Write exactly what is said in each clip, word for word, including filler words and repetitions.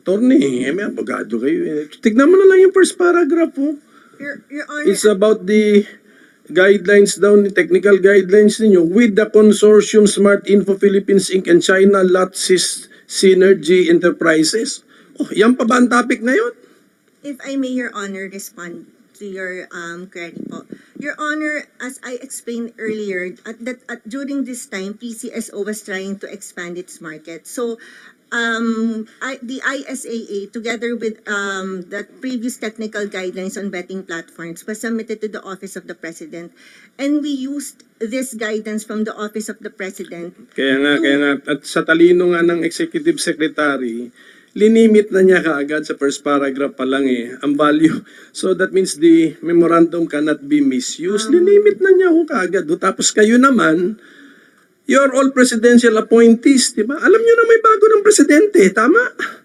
Attorney, eh, may abogado kayo. Eh. Tignan mo na lang yung first paragraph po. Your, Your Honor, It's about the guidelines down, the technical guidelines ninyo with the consortium Smart Info Philippines Incorporated and China Lot Sys Synergy Enterprises. Oh, yan pa ba ang topic ngayon? if I may, Your Honor, respond to your um, query po. Your Honor, as I explained earlier, at that at, during this time, P C S O was trying to expand its market. So, um, I, the I S A A, together with um, the previous technical guidelines on betting platforms, was submitted to the Office of the President. And we used this guidance from the Office of the President. Kaya nga, kaya nga, at sa talino nga ng Executive Secretary, linimit na niya kaagad sa first paragraph pa lang eh, ang value. So that means the memorandum cannot be misused. Um, linimit na niya ho kaagad. Tapos kayo naman, you're all presidential appointees, di ba? Alam niyo na may bago ng presidente, tama?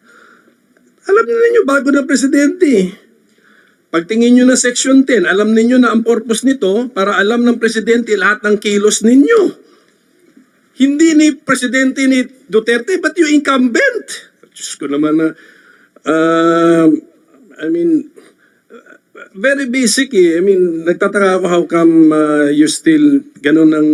Alam niyo na bago ng presidente. Pagtingin niyo na Section ten, alam niyo na ang purpose nito para alam ng presidente lahat ng kilos ninyo. Hindi ni presidente ni Duterte, but yung incumbent. Diyos ko naman na, uh, I mean, very basic eh. I mean, nagtataka ako how come uh, you still ganun ang,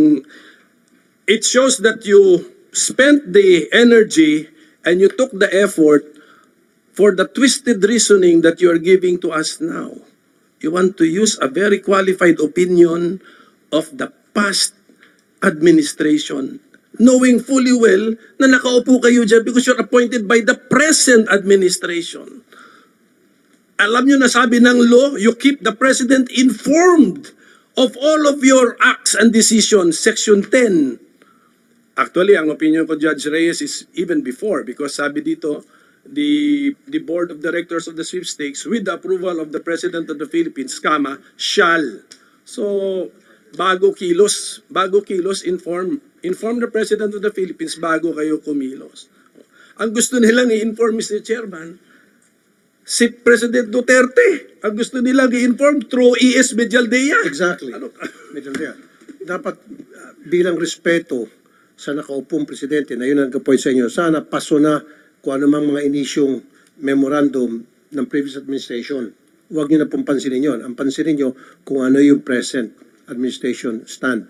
it shows that you spent the energy and you took the effort for the twisted reasoning that you are giving to us now. You want to use a very qualified opinion of the past administration, knowing fully well na nakaupo kayo dyan because you're appointed by the present administration. Alam nyo na sabi ng law, you keep the president informed of all of your acts and decisions. Section ten. Actually, ang opinion ko, Judge Reyes, is even before because sabi dito, the, the board of directors of the sweepstakes with the approval of the President of the Philippines, comma, shall. So, bago kilos, bago kilos, inform Inform the President of the Philippines bago kayo kumilos. Ang gusto nilang i-inform, Mister Chairman, si President Duterte. Ang gusto nilang i-inform through E S Medialdea. Exactly. Ano? Medialdea. Dapat uh, bilang respeto sa nakaupong presidente na yun ang kapoy sa inyo, sana paso na kung anumang mga inisyong memorandum ng previous administration. Huwag nyo na pong pansinin yun. Ang pansinin nyo kung ano yung present administration stand.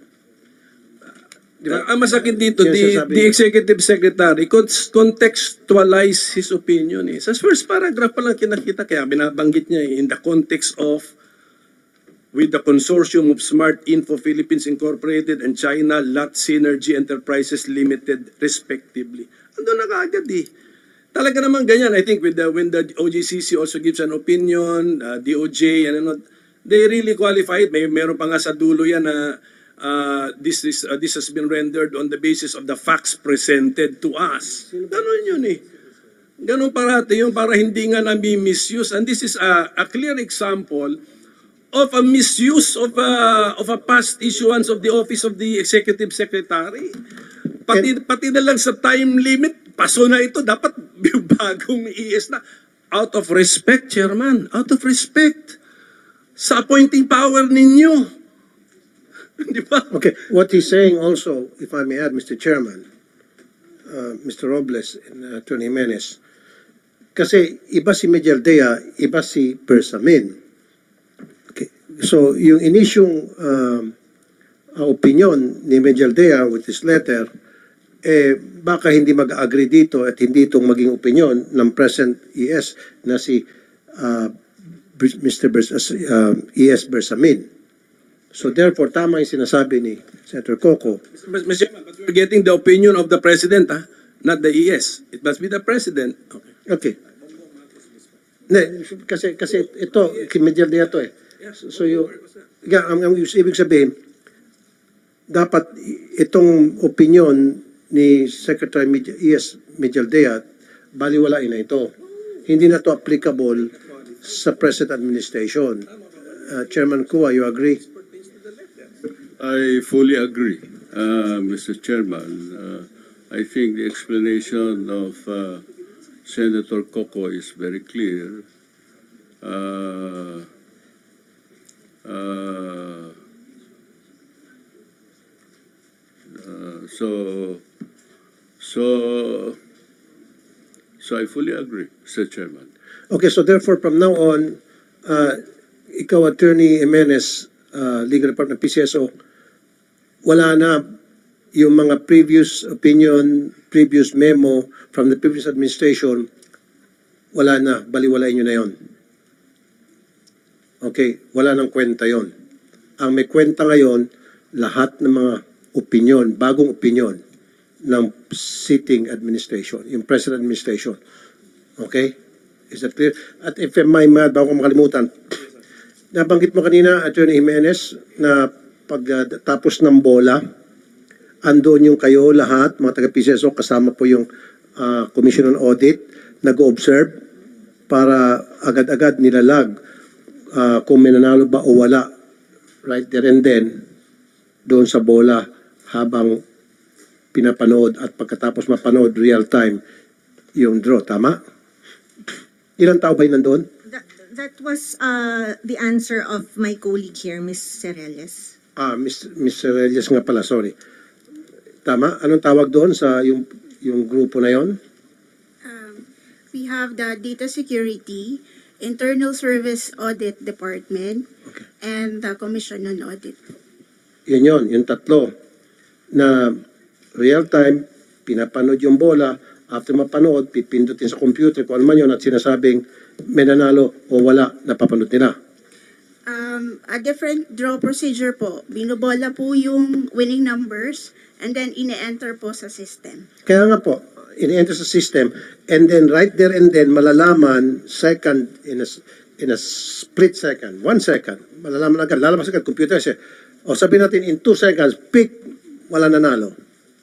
Diba? Ang masakit dito, the, the executive secretary contextualize his opinion. Eh. Sa first paragraph pa lang kinakita, kaya binabanggit niya eh, in the context of with the consortium of Smart Info Philippines Incorporated and China Lot Synergy Enterprises Limited respectively. Ando na kaagad eh. Talaga naman ganyan. I think with the, when the O J C C also gives an opinion, uh, D O J, and ano, they really qualified. May meron pa nga sa dulo yan na Uh, this is uh, this has been rendered on the basis of the facts presented to us. Ganon yun eh. Ganon parati yun para hindi nga namin misuse. And this is a, a clear example of a misuse of a, of a past issuance of the office of the executive secretary. Pati, pati na lang sa time limit, paso na ito. Dapat bagong E S na. Out of respect, Chairman. Out of respect. Sa appointing power ninyo. Okay, what he's saying also, if I may add, Mister Chairman, uh, Mister Robles and uh, Attorney Jimenez, kasi iba si Medialdea, iba si Bersamin. Okay, so yung inisyong uh, uh, opinion ni Medialdea with his letter, eh baka hindi mag-agree dito at hindi itong maging opinion ng present E S na si uh, Mister Bers uh, E S Bersamin. So therefore, tama yung sinasabi ni Senator Coco. Mister Chairman, but we're getting the opinion of the President, huh? Not the E S. It must be the President. Okay. Ne, kasi, kasi ito, Medialdea to eh. So, so yung, yeah, ang, ang ibig sabihin, dapat itong opinion ni Secretary E S Medialdea, baliwalain na ito. Hindi na to applicable sa present administration. Uh, Chairman Kua, you agree? I fully agree, uh, Mister Chairman. Uh, I think the explanation of uh, Senator Coco is very clear. Uh, uh, uh, so, so, So I fully agree, Mister Chairman. Okay, so therefore, from now on, uh, ikaw, Attorney Jimenez, uh, Legal Department, P C S O, wala na yung mga previous opinion, previous memo from the previous administration, wala na, baliwalain nyo na yon. Okay, wala nang kwenta yon. Ang may kwenta ngayon, lahat ng mga opinion, bagong opinion ng sitting administration, yung present administration. Okay? Is that clear? At if I may, bago ko makalimutan, nabanggit mo kanina, Attorney Jimenez, na pagtapos uh, ng bola, andun yung kayo lahat, mga taga-P C S O, kasama po yung uh, Commission on Audit, nag-observe para agad-agad nilalag uh, kung may nanalo ba o wala right there and then doon sa bola habang pinapanood at pagkatapos mapanood real time yung draw. Tama? Ilang tao ba yung nandun? That, that was uh, the answer of my colleague here, Miz Cerelles. Ah, Miss Mister Reyes nga pala, sorry. Tama? Anong tawag doon sa yung yung grupo na yon? Um, we have the Data Security, Internal Service Audit Department, Okay. and the Commission on Audit. Yun yun, yung tatlo na real time, pinapanood yung bola, after mapanood, pipindutin sa computer kung ano man yun at sinasabing may nanalo o wala, napapanood nila. Um, a different draw procedure po. Binubola po yung winning numbers and then ine-enter po sa system. Kaya nga po, in-enter sa system, and then right there and then, malalaman, second, in a, in a split second, one second, malalaman agad, lalabas agad, computer siya. O sabihin natin, in two seconds, pick, wala nanalo.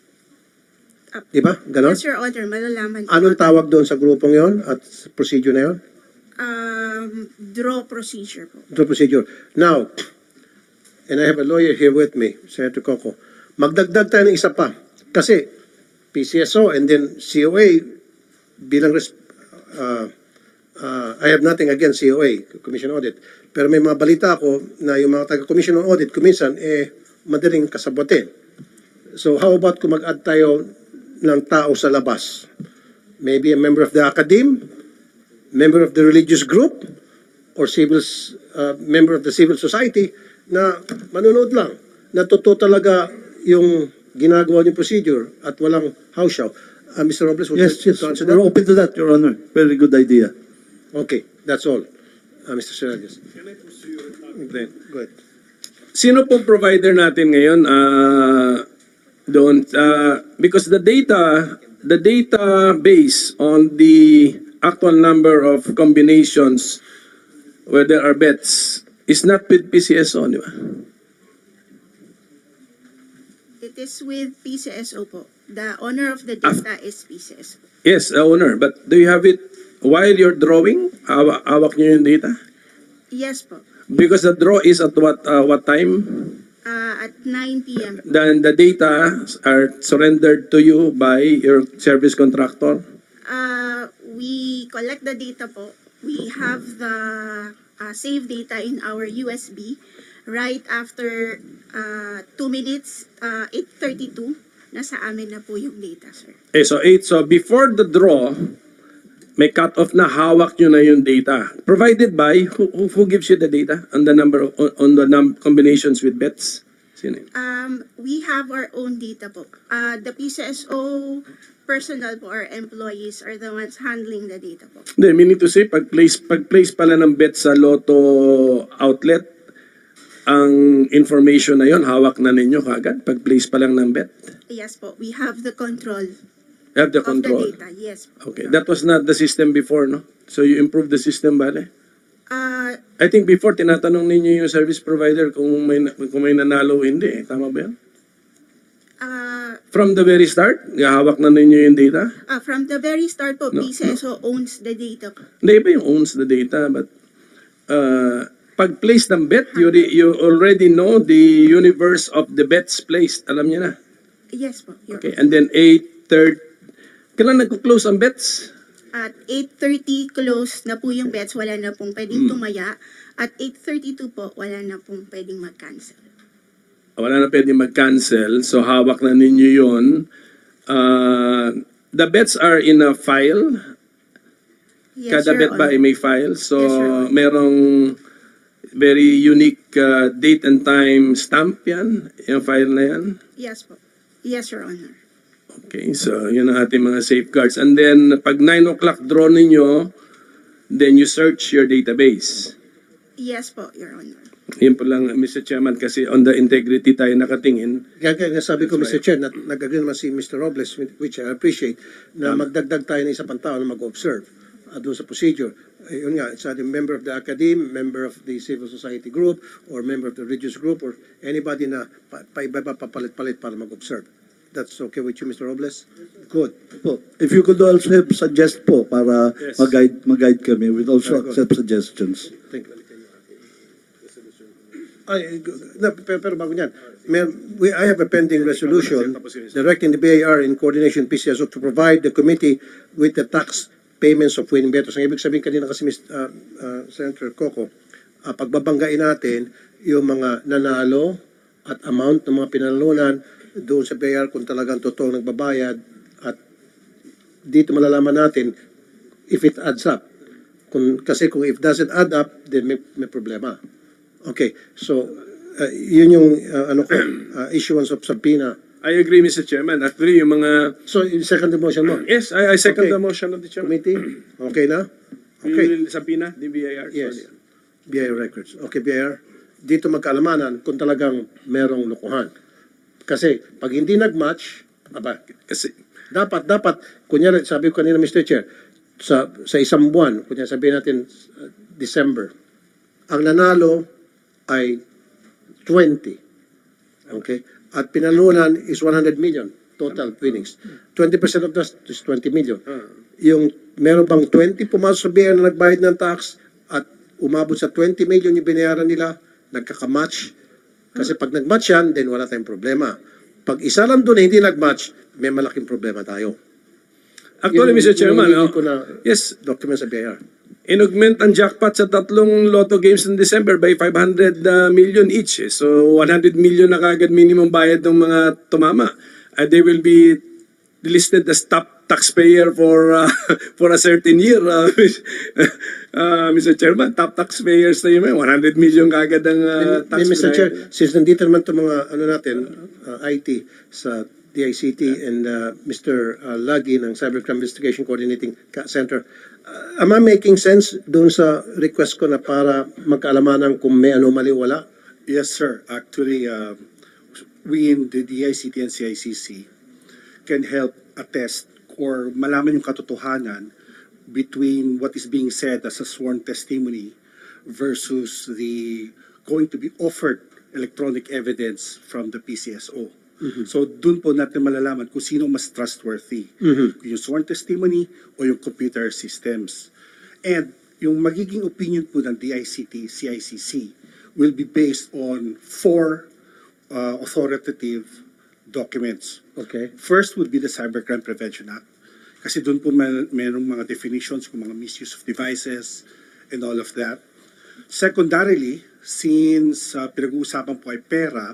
Up. Di ba? Ganon? Yes, Your Honor, malalaman po. Anong tawag doon sa grupong yon at sa procedure na yon? Um, draw procedure po. The procedure. Now, and I have a lawyer here with me, Senator Coco, magdagdag tayo ng isa pa. Kasi P C S O and then C O A bilang res- uh, uh, I have nothing against C O A, Commission Audit. Pero may mga balita ako na yung mga taga-Commission on Audit, kuminsan, eh, madaling kasabotin. So how about kung mag-add tayo ng tao sa labas? Maybe a member of the academe, member of the religious group, or civil uh, member of the civil society na manonood lang, na totoo talaga yung ginagawa yung procedure at walang house show. Uh, Mister Robles, would Yes, you yes, to answer we're that? open to that, Your Honor. Very good idea. Okay, that's all. Uh, Mister Serradios. Then, Go ahead. sino pong provider natin ngayon uh, doon? Uh, because the data, the database on the actual number of combinations where there are bets is not with P C S O, di ba? It is with P C S O po. The owner of the data is P C S O. Yes, the owner. But do you have it while you're drawing? Hawa- Hawak nyo yung data? Yes po. Because the draw is at what uh, what time? Uh, at nine p m Then the data are surrendered to you by your service contractor? Uh, we collect the data po. We have the uh, save data in our U S B. Right after uh, two minutes, uh, eight thirty-two, nasa amin na po yung data, sir. Eh, so eight. So before the draw, may cut-off na hawak nyo na yung data. Provided by, who, who, who gives you the data on the number of, on, on the num combinations with bets? Sino yun? Um, we have our own data po. Uh, the P C S O personnel po, our employees, are the ones handling the data po. Hindi, meaning to say, pag-place, pag-place pala ng bet sa Lotto outlet, ang information na yon hawak na ninyo kagad? Pag-place pa lang ng bet? Yes po, we have the control You have the of control? the data. Yes po. Okay, that was not the system before, no? So you improved the system, bale? Uh, I think before, tinatanong ninyo yung service provider kung may, kung may nanalo o hindi. Eh. Tama ba yan? uh, From the very start, hawak na ninyo yung data? uh, from the very start po, No, P C S O owns the data po. Hindi, iba yung owns the data, but uh, pag-place ng bet, you, re- you already know the universe of the bets placed. Alam niyo na. Yes po. Your Okay, and then eight thirty. Kailan nagko-close ang bets? At eight thirty close na po yung bets, wala na pong pwedeng tumaya. At eight thirty-two po, wala na pong pwedeng mag-cancel. Wala na pwede mag-cancel, so hawak na ninyo yun. Uh, the bets are in a file Yes, Kada Your bet ba Honor. ay may file? So, Yes, Your Honor. merong very unique uh, date and time stamp yan? Yung file na yan? Yes po. Yes, Your Honor. Okay, so yun ang ating mga safeguards. And then, pag nine o'clock draw ninyo, then you search your database. Yes po, Your Honor. Yun po lang, Mister Chairman, kasi on the integrity tayo nakatingin. Kaya kaya sabi ko, That's Mister Chair, na, nag-agree naman si Mister Robles, which I appreciate, na magdagdag tayo ng isa pang tao na mag-observe uh, doon sa procedure. Uh, yun nga, it's either member of the academe, member of the civil society group, or member of the religious group, or anybody na pa- pa-iba-iba papalit-palit para mag-observe. That's okay with you, Mister Robles? Good. Po, if you could also help suggest po para Yes. mag-guide, mag-guide kami, we'd also Very good. accept suggestions. Thank you. Ay, no, pero, pero bago niyan, may, we, I have a pending resolution directing the B I R in coordination with P C S O to provide the committee with the tax payments of winning bettors. Ang ibig sabihin kanina kasi, Mister Uh, uh, Senator Coco, uh, pagbabanggain natin yung mga nanalo at amount ng mga pinalunan doon sa B I R kung talagang totoo nagbabayad, at dito malalaman natin if it adds up. Kung, kasi kung if doesn't add up, then may, may problema. Okay, so uh, yun yung uh, ano ko, uh, issuance of subpoena. I agree, Mister Chairman. Actually, yung mga... So, yung second motion mo, Yes, I, I second Okay. the motion of the Chairman. committee, okay na? We Okay, will subpoena the B I R. yes. Sorry. B I R records. Okay, B I R. Dito magkaalamanan kung talagang merong lokohan. Kasi pag hindi nag-match, aba, Kasi, dapat, dapat, kunyari, sabi ko kanina, Mister Chair, sa, sa isang buwan, kunyari sabihin natin, uh, December, ang nanalo ay twenty. Okay? At pinalunan is one hundred million total winnings. twenty percent of that is twenty million. Yung meron bang twenty pumasok sa B I R na nagbayad ng tax at umabot sa twenty million yung binayaran nila, nagkakamatch. Kasi pag nagmatch yan, then wala tayong problema. Pag isa lang doon na hindi nagmatch, may malaking problema tayo. actually, Yun- Mister yun Chairman, yung hindi oh, ko na yes, document sa B I R. inaugment ang jackpot sa tatlong lotto games in December by five hundred uh, million each. Eh. So, one hundred million na kagad minimum bayad ng mga tumama. Uh, they will be listed as top taxpayer for uh, for a certain year. Uh, uh, Mister Chairman, top taxpayers na yun. one hundred million kagad ang uh, tax. Mister na- Chair, since nandito naman itong mga ano natin, uh, I T sa D I C T and uh, Mister uh, Lagi ng Cybercrime Investigation Coordinating Ca- Center, uh, am I making sense doon sa request ko na para magkaalamanan kung may anomaly o wala? Yes, sir. Actually, uh, we in the D I C T and C I C C can help attest or malaman yung katotohanan between what is being said as a sworn testimony versus the going to be offered electronic evidence from the P C S O. So dun po natin malalaman kung sino mas trustworthy. Kung yung sworn testimony o yung computer systems. And yung magiging opinion po ng D I C T, C I C C will be based on four uh, authoritative documents. Okay. First would be the Cybercrime Prevention Act. Kasi doon po may, mayroong mga definitions kung mga misuse of devices and all of that. Secondarily, since uh, pinag-uusapan po ay pera,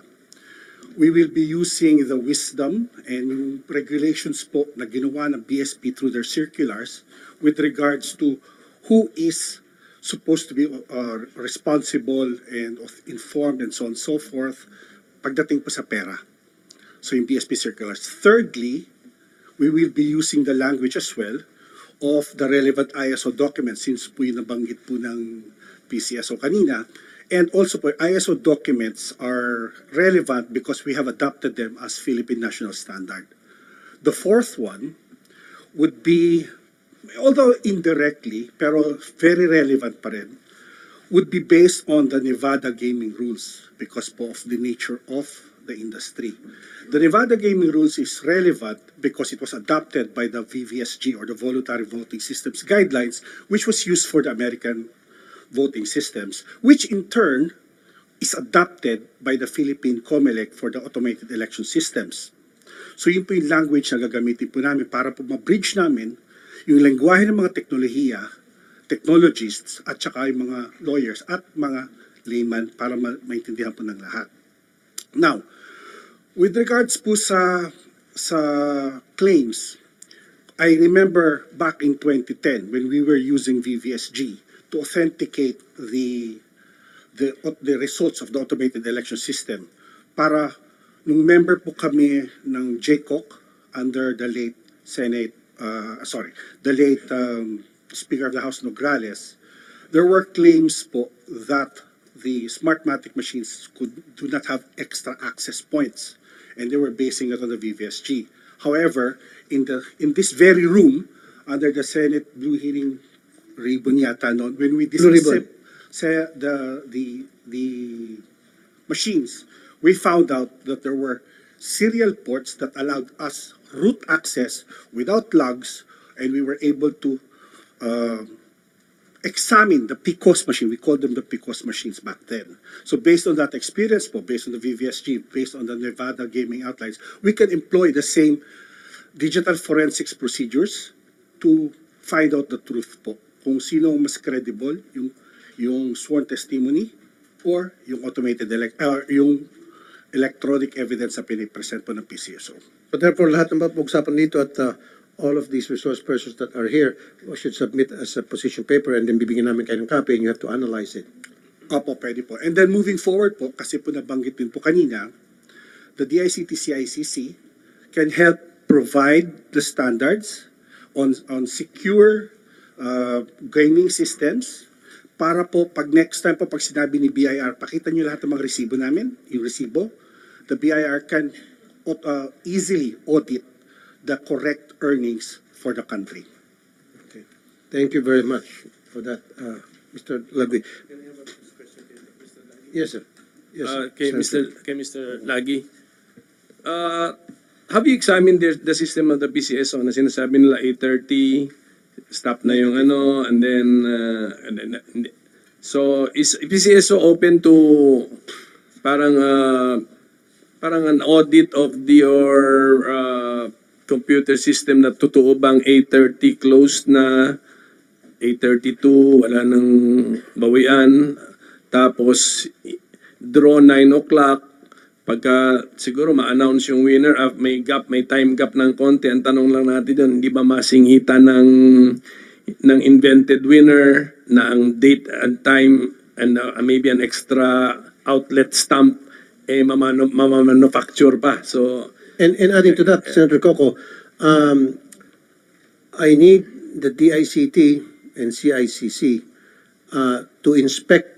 we will be using the wisdom and yung regulations po na ginawa ng B S P through their circulars with regards to who is supposed to be uh, responsible and informed and so on and so forth pagdating po sa pera. So yung B S P circulars. Thirdly, we will be using the language as well of the relevant I S O documents since po yung nabanggit po ng P C S O kanina. And also po, I S O documents are relevant because we have adopted them as Philippine National Standard. The fourth one would be, although indirectly, pero very relevant pa rin, would be based on the Nevada gaming rules because po of the nature of the industry. The Nevada gaming rules is relevant because it was adopted by the V V S G or the Voluntary Voting Systems Guidelines, which was used for the American voting systems, which in turn is adopted by the Philippine COMELEC for the automated election systems. So yun po yung language na gagamitin po namin para po ma-bridge namin yung lengguwahe ng mga teknolohiya, technologists, at saka yung mga lawyers at mga layman para ma- maintindihan po ng lahat. Now, with regards po sa sa claims, I remember back in twenty ten when we were using V V S G to authenticate the the the results of the automated election system para nung member po kami ng J C O C under the late Senate, uh, sorry, the late um, Speaker of the House Nograles, there were claims po that the Smartmatic machines could do not have extra access points, and they were basing it on the V V S G. However, in the in this very room, under the Senate Blue Hearing ribbon yata noon, when we Blue discussed ribbon. sa the the the machines, we found out that there were serial ports that allowed us root access without logs, and we were able to uh, examine the P C O S machine. We called them the P C O S machines back then. So based on that experience po, based on the V V S G, based on the Nevada gaming outlines, we can employ the same digital forensics procedures to find out the truth po. Kung sino ang mas credible, yung yung sworn testimony or yung automated elect uh, yung electronic evidence na pinipresent po ng P C S O. But therefore, lahat ng pag-usapan dito at uh, all of these resource persons that are here should submit as a position paper and then bibigyan namin kayo ng copy and you have to analyze it. Opo, pwede po. And then moving forward po, kasi po nabanggit din po kanina, the D I C T C I C C can help provide the standards on on secure uh, gaming systems para po pag next time po pag sinabi ni B I R, pakita niyo lahat ng mga resibo namin, yung resibo, the B I R can uh, easily audit the correct earnings for the country. Okay. Thank you very much for that, uh, Mister Lagui. Yes, sir. Yes, sir. Uh, kay Senator. Mister kay Mister Lagi. Uh, have you examined the, the system of the P C S O na sinasabi nila eight thirty, stop na yung ano, and then, uh, and then and- so is P C S O open to parang uh, parang an audit of the, your uh, computer system na totoo bang eight thirty closed na, eight thirty-two wala nang bawian, tapos draw nine o'clock, pagka siguro ma-announce yung winner, uh, may gap, may time gap ng konti, ang tanong lang natin doon, hindi ba masingitan ng ng invented winner na ang date and time and uh, maybe an extra outlet stamp eh mamano, mamamanufacture pa. So And, and adding to that, Senator Coco, um, I need the D I C T and C I C C uh, to inspect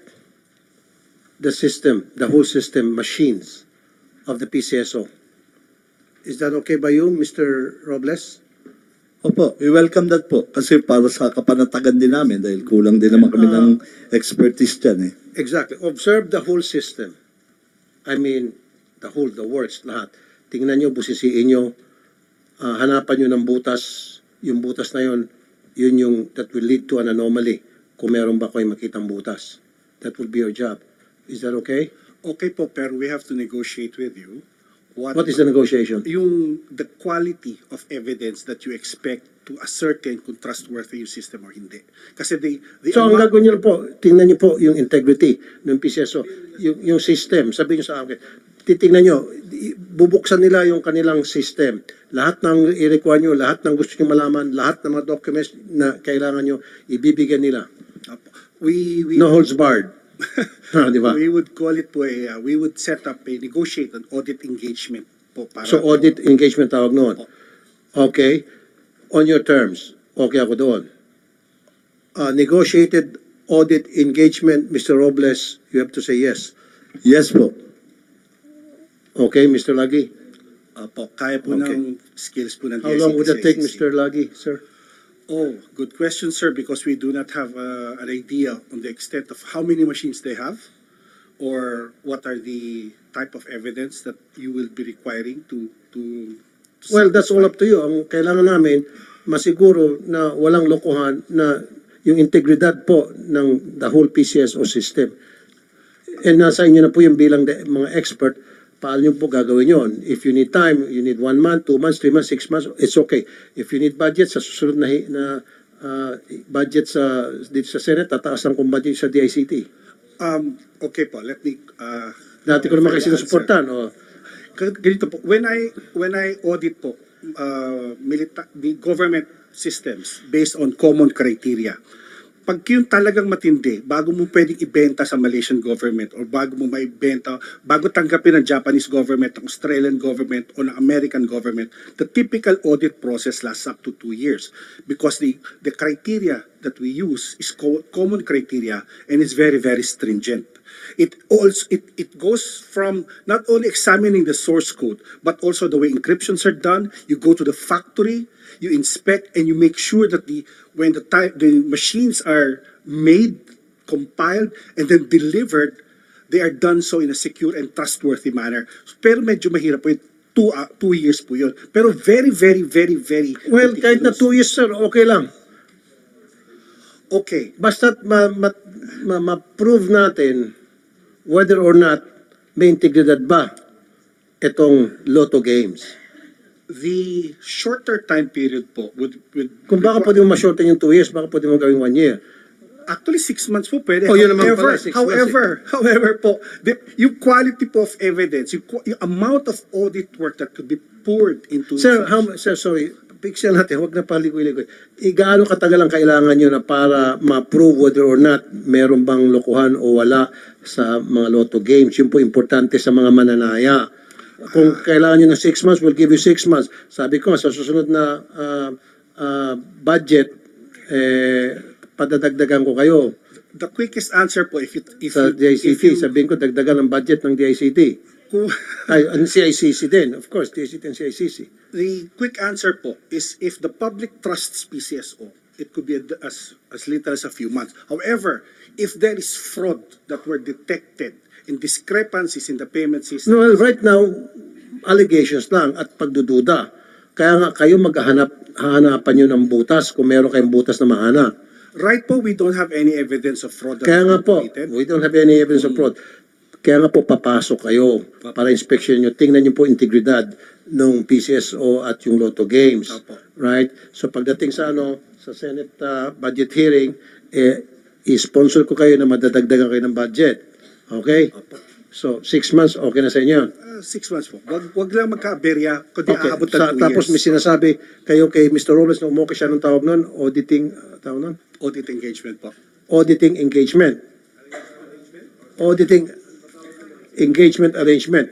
the system, the whole system, machines of the P C S O. Is that okay by you, Mister Robles? Opo, we welcome that po. Kasi para sa kapanatagan din namin dahil kulang din naman kami ng expertise dyan eh. Exactly. Observe the whole system. I mean, the whole, the works, lahat. Tingnan nyo, busisiin nyo, uh, hanapan nyo ng butas. Yung butas na yun, yun yung that will lead to an anomaly kung meron ba kayo makitang butas. That will be your job. Is that okay? Okay po, pero we have to negotiate with you. What is the negotiation? Yung the quality of evidence that you expect to ascertain kung trustworthy yung system or hindi. Kasi they, they So ang amount- gagawin nyo po, tingnan nyo po yung integrity ng P C S O, yung, yung system, sabihin nyo sa akin, titingnan nyo, i- bubuksan nila yung kanilang system. Lahat ng i-require nyo, lahat ng gusto nyo malaman, lahat ng mga documents na kailangan nyo, ibibigyan nila. we, we, No holds barred. Ha, di ba? we would call it po a, uh, we would set up a negotiate an audit engagement po para So po- audit engagement tawag noon. Okay. On your terms. Okay ako doon. Uh, negotiated audit engagement, Mister Robles, you have to say yes. Yes po. Okay, Mister Lagi? Apo, kaya po Okay. ng skills po ng How long would that take, D I C T C. Mister Lagi, sir? Oh, good question, sir, because we do not have uh, an idea on the extent of how many machines they have or what are the type of evidence that you will be requiring to to, to Well, that's all satisfy. up to you. Ang kailangan namin, masiguro na walang lokohan na yung integridad po ng the whole P C S O system. And nasa inyo na po yung bilang de, mga expert, paano nyo po gagawin yon? If you need time, you need one month, two months, three months, six months, it's okay. If you need budget, sa susunod na, hi- na uh, budget sa, dito sa Senate, tataasan kong budget sa D I C T. Um, okay po, let me uh, Dati ko naman kasi answer. sinusuportan. Oh. Gan- Ganito po, when I when I audit po uh, milita- the government systems based on common criteria. Pag yun talagang matindi, bago mo pwedeng ibenta sa Malaysian government or bago mo maibenta, bago tanggapin ng Japanese government, ng Australian government, o ng American government, the typical audit process lasts up to two years because the, the criteria that we use is co- common criteria and is very, very stringent. It also it, it goes from not only examining the source code, but also the way encryptions are done. You go to the factory, you inspect, and you make sure that the when the type the machines are made, compiled, and then delivered, they are done so in a secure and trustworthy manner. Pero medyo mahirap po yun. Two, uh, two years po yun. Pero very, very, very, very Well, kahit na two years, sir, okay lang. Okay. Basta't ma- ma- ma- ma-prove natin whether or not may integridad ba itong Lotto Games. The shorter time period po would, would Kung baka pwede mo ma-shorten yung two years, baka pwede mo gawing one year. actually six months po pwede. Oh, yun naman however, pala, six however, however po, the, yung quality po of evidence, yung, qu- yung amount of audit work that could be poured into Sir, how, sir, sorry, pixel natin, huwag na paligoy-ligoy. E, gaano katagal ang kailangan nyo na para ma-prove whether or not meron bang lokohan o wala sa mga Lotto Games? Yun po importante sa mga mananaya. Kung kailangan nyo ng six months, we'll give you six months. Sabi ko, sa susunod na uh, uh, budget, eh, padadagdagan ko kayo the quickest answer po if you if sa you, D I C if you, T. Sabihin ko, dagdagan ang budget ng D I C T. kung- Ay, ang C I C C din. Of course, D I C T and C I C C. the quick answer po is if the public trusts P C S O, it could be as as little as a few months. However, if there is fraud that were detected in discrepancies in the payment system, No, well, right now, allegations lang at pagdududa. Kaya nga kayo maghahanap, hahanapan nyo ng butas kung meron kayong butas na mahanap. right po, we don't have any evidence of fraud that Kaya nga was po, committed. we don't have any evidence of fraud. Kaya nga po, papasok kayo para inspection nyo. Tingnan nyo po integridad ng P C S O at yung Lotto Games. Opo. Right? So pagdating sa ano, sa Senate uh, budget hearing, eh, i-sponsor ko kayo na madadagdagan kayo ng budget. Okay? So, six months, okay na sa inyo yun? Uh, six months po. Wag, wag lang magka-aberya, kundi Okay. aabot Sa, ng two tapos may years. sinasabi kayo kay Mister Robles na umokay siya ng tawag nun, auditing, uh, tawag nun? Audit engagement po. Auditing engagement. Auditing engagement arrangement.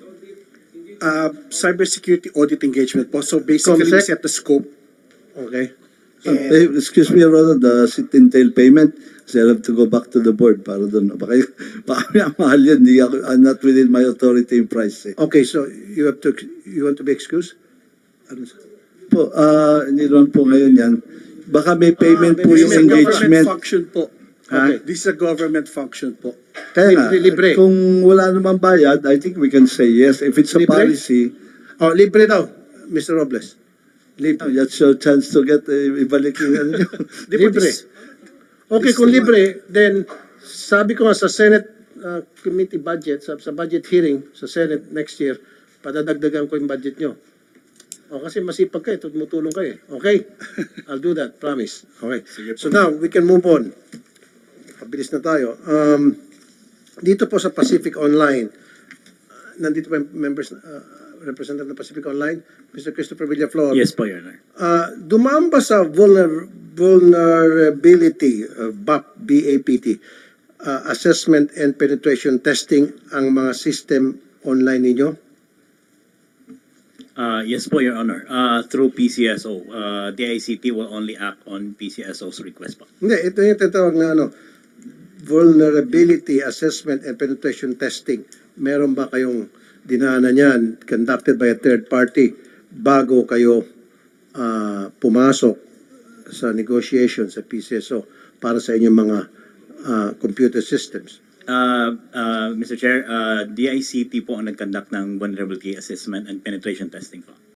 Uh, cybersecurity audit engagement po. So basically, we Comsec? set the scope. Okay. And Eh, excuse me, Ronald, the sit-in-tail payment, so I'll have to go back to the board para doon. Baka, baka may mahal yun, hindi ako, I'm not within my authority in price. Eh. Okay, so you have to, you want to be excused? Ano sa- Po, ah, hindi naman po ngayon yan. Baka may payment Ah, po may yung This is a government engagement. function po. Okay. This is a government function po. Kaya nga, Libre. kung wala naman bayad, I think we can say yes. If it's a Libre? policy, Oh, libre daw, Mister Robles. Libre. that's your chance to get, eh, ibalik yung ano nyo. Di po, Libre. this- Okay, this kung is libre, then sabi ko nga sa Senate uh, committee budget, sa, sa budget hearing sa Senate next year, padadagdagan ko yung budget nyo. O, kasi masipag kayo, tumutulong kayo. Okay? I'll do that, promise. Okay. So now, we can move on. Pabilis na tayo. Um, dito po sa Pacific Online, uh, nandito pa yung members, uh, representative ng Pacific Online, Mister Christopher Villaflor. Yes po, Your Honor. Uh, dumaan ba sa vulner, vulnerability, uh, B A P, B A P T, uh, assessment and penetration testing ang mga system online ninyo? Uh, yes po, Your Honor. Uh, through P C S O, uh, D I C T will only act on P C S O's request po. Hindi, ito yung tinatawag na ano, vulnerability assessment and penetration testing. Meron ba kayong dinaanan yan, conducted by a third party, bago kayo uh, pumasok sa negotiation sa P C S O para sa inyong mga uh, computer systems? Uh, uh, Mister Chair, uh, D I C T po ang nag-conduct ng vulnerability assessment and penetration testing po.